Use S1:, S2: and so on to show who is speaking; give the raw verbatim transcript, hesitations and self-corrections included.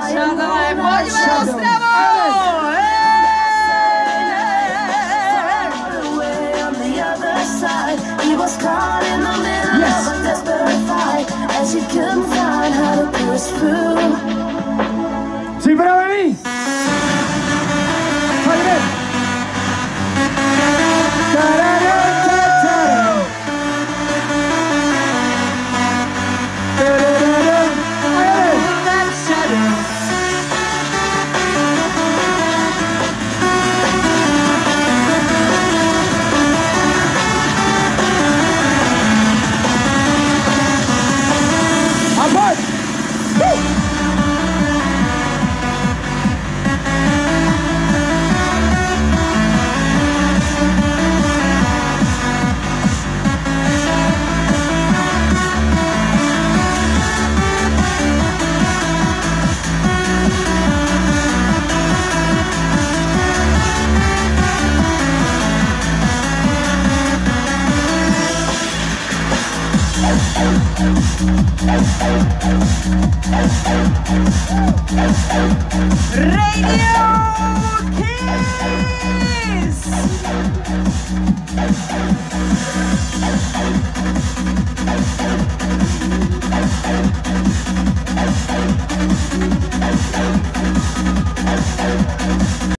S1: Shadow, pode mais Ostravo!
S2: He was caught in the middle yes. of a desperate fight as he couldn't find how to push through.
S3: Sí, pero baby.
S1: Radio Kiss!